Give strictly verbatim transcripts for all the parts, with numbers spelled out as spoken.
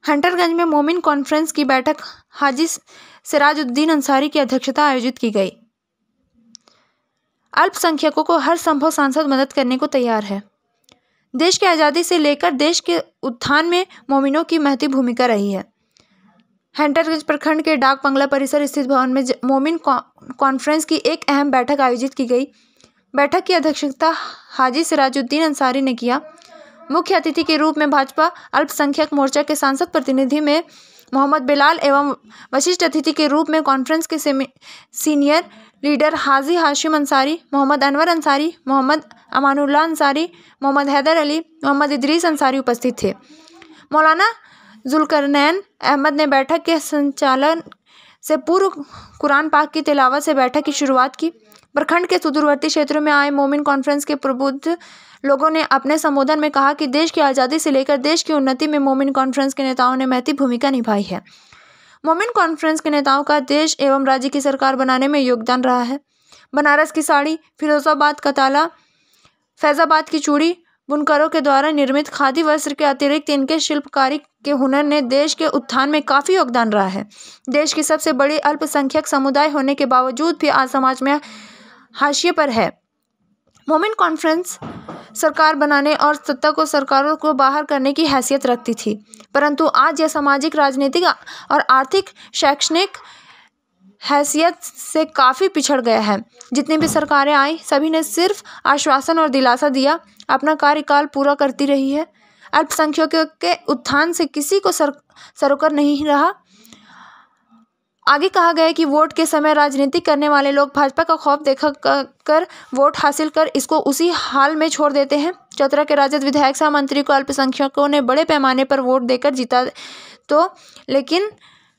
हंटरगंज में मोमिन कॉन्फ्रेंस की बैठक हाजी सिराजुद्दीन अंसारी की अध्यक्षता आयोजित की गई। अल्पसंख्यकों को हर संभव सांसद मदद करने को तैयार है। देश की आज़ादी से लेकर देश के उत्थान में मोमिनों की महती भूमिका रही है। हंटरगंज प्रखंड के डाक बंगला परिसर स्थित भवन में मोमिन कॉन्फ्रेंस की एक अहम बैठक आयोजित की गई। बैठक की अध्यक्षता हाजी सिराजुद्दीन अंसारी ने किया। मुख्य अतिथि के रूप में भाजपा अल्पसंख्यक मोर्चा के सांसद प्रतिनिधि में मोहम्मद बिलाल एवं विशिष्ट अतिथि के रूप में कॉन्फ्रेंस के सीनियर लीडर हाजी हाशिम अंसारी, मोहम्मद अनवर अंसारी, मोहम्मद अमानुल्लाह अंसारी, मोहम्मद हैदर अली, मोहम्मद इदरीस अंसारी उपस्थित थे। मौलाना जुल्करनैन अहमद ने बैठक के संचालन से पूर्व कुरान पाक की तिलावत से बैठक की शुरुआत की। प्रखंड के सुदूरवर्ती क्षेत्रों में आए मोमिन कॉन्फ्रेंस के प्रबुद्ध लोगों ने अपने संबोधन में कहा कि देश की आज़ादी से लेकर देश की उन्नति में मोमिन कॉन्फ्रेंस के नेताओं ने महती भूमिका निभाई है। मोमिन कॉन्फ्रेंस के नेताओं का देश एवं राज्य की सरकार बनाने में योगदान रहा है। बनारस की साड़ी, फिरोजाबाद का ताला, फैजाबाद की चूड़ी, बुनकरों के द्वारा निर्मित खादी वस्त्र के अतिरिक्त इनके शिल्पकारी के हुनर ने देश के उत्थान में काफ़ी योगदान रहा है। देश की सबसे बड़ी अल्पसंख्यक समुदाय होने के बावजूद भी आज समाज में हाशिए पर है। मोमिन कॉन्फ्रेंस सरकार बनाने और सत्ता को सरकारों को बाहर करने की हैसियत रखती थी, परंतु आज यह सामाजिक, राजनीतिक और आर्थिक शैक्षणिक हैसियत से काफ़ी पिछड़ गया है। जितनी भी सरकारें आई सभी ने सिर्फ आश्वासन और दिलासा दिया, अपना कार्यकाल पूरा करती रही है। अल्पसंख्यकों के उत्थान से किसी को सर सरोकार नहीं रहा। आगे कहा गया कि वोट के समय राजनीति करने वाले लोग भाजपा का खौफ देखा कर वोट हासिल कर इसको उसी हाल में छोड़ देते हैं। चतरा के राजद विधायक सह मंत्री को अल्पसंख्यकों ने बड़े पैमाने पर वोट देकर जीता, तो लेकिन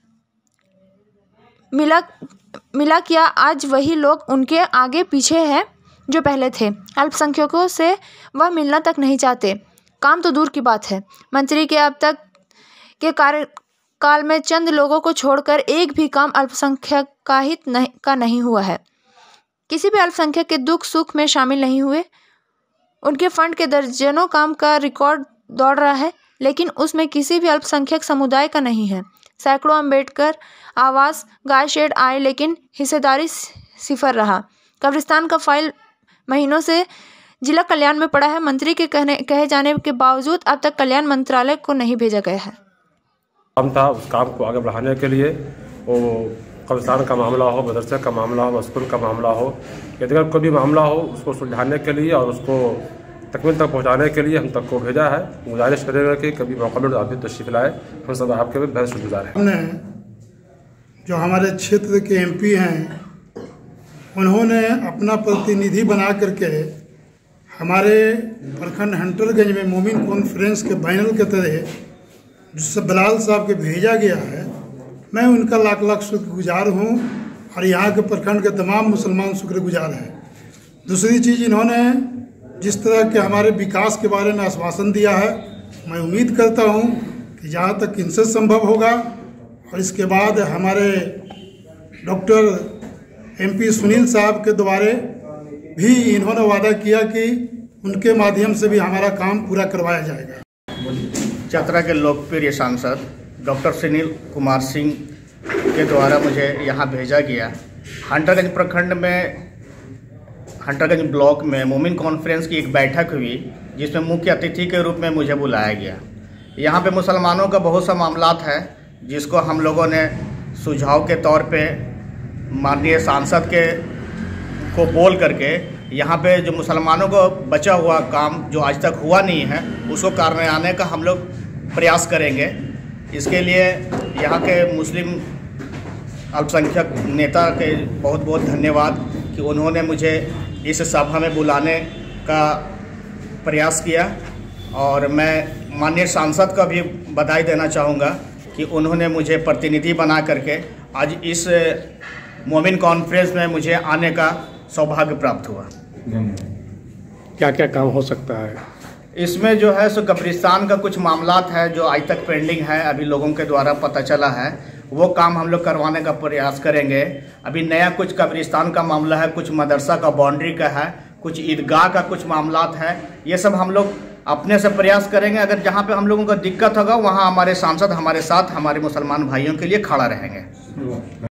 मिला मिला क्या आज वही लोग उनके आगे पीछे हैं जो पहले थे। अल्पसंख्यकों से वह मिलना तक नहीं चाहते। काम तो दूर की बात है, मंत्री के अब तक के कार्य काल में चंद लोगों को छोड़कर एक भी काम अल्पसंख्यक का हित नहीं का नहीं हुआ है। किसी भी अल्पसंख्यक के दुख सुख में शामिल नहीं हुए। उनके फंड के दर्जनों काम का रिकॉर्ड दौड़ रहा है, लेकिन उसमें किसी भी अल्पसंख्यक समुदाय का नहीं है। सैकड़ों अम्बेडकर आवास, गाय शेड आए, लेकिन हिस्सेदारी सिफर रहा। कब्रिस्तान का फाइल महीनों से जिला कल्याण में पड़ा है। मंत्री के कहने कहे जाने के बावजूद अब तक कल्याण मंत्रालय को नहीं भेजा गया है। काम था उस काम को आगे बढ़ाने के लिए, वो कब्रिस्तान का मामला हो, मदरसे का मामला हो, स्कूल का मामला हो, यदि अगर कोई भी मामला हो उसको सुलझाने के लिए और उसको तकमील तक पहुंचाने के लिए हम तक को भेजा है। गुजारिश करेगा कि कभी मौका मिले तो आप भी तशरीफ लाए। हम सब आपके भी बहुत शुक्रगुजार हैं। हमने जो हमारे क्षेत्र के एमपी हैं उन्होंने अपना प्रतिनिधि बना करके हमारे प्रखंड हंटरगंज में मोमिन कॉन्फ्रेंस के बैनर के तरह जिससे बिलाल साहब के भेजा गया है, मैं उनका लाख लाख शुक्रगुजार हूँ और यहाँ के प्रखंड के तमाम मुसलमान शुक्रगुजार हैं। दूसरी चीज़, इन्होंने जिस तरह के हमारे विकास के बारे में आश्वासन दिया है, मैं उम्मीद करता हूँ कि जहाँ तक इनसे संभव होगा और इसके बाद हमारे डॉक्टर एमपी सुनील साहब के द्वारा भी इन्होंने वादा किया कि उनके माध्यम से भी हमारा काम पूरा करवाया जाएगा। चतरा के लोकप्रिय सांसद डॉक्टर सुनील कुमार सिंह के द्वारा मुझे यहाँ भेजा गया। हंटरगंज प्रखंड में हंटरगंज ब्लॉक में मोमिन कॉन्फ्रेंस की एक बैठक हुई, जिसमें मुख्य अतिथि के रूप में मुझे बुलाया गया। यहाँ पे मुसलमानों का बहुत सा मामलात है जिसको हम लोगों ने सुझाव के तौर पे माननीय सांसद के को बोल करके यहाँ पे जो मुसलमानों को बचा हुआ काम जो आज तक हुआ नहीं है उसको करने का हम लोग प्रयास करेंगे। इसके लिए यहाँ के मुस्लिम अल्पसंख्यक नेता के बहुत बहुत धन्यवाद कि उन्होंने मुझे इस सभा में बुलाने का प्रयास किया, और मैं माननीय सांसद का भी बधाई देना चाहूँगा कि उन्होंने मुझे प्रतिनिधि बना करके आज इस मोमिन कॉन्फ्रेंस में मुझे आने का सौभाग्य प्राप्त हुआ। क्या क्या काम हो सकता है इसमें? जो है सो कब्रिस्तान का कुछ मामलात है जो आज तक पेंडिंग है, अभी लोगों के द्वारा पता चला है, वो काम हम लोग करवाने का प्रयास करेंगे। अभी नया कुछ कब्रिस्तान का मामला है, कुछ मदरसा का बाउंड्री का है, कुछ ईदगाह का कुछ मामलात है। ये सब हम लोग अपने से प्रयास करेंगे। अगर जहाँ पे हम लोगों को दिक्कत होगा वहाँ हमारे सांसद हमारे साथ हमारे मुसलमान भाइयों के लिए खड़ा रहेंगे।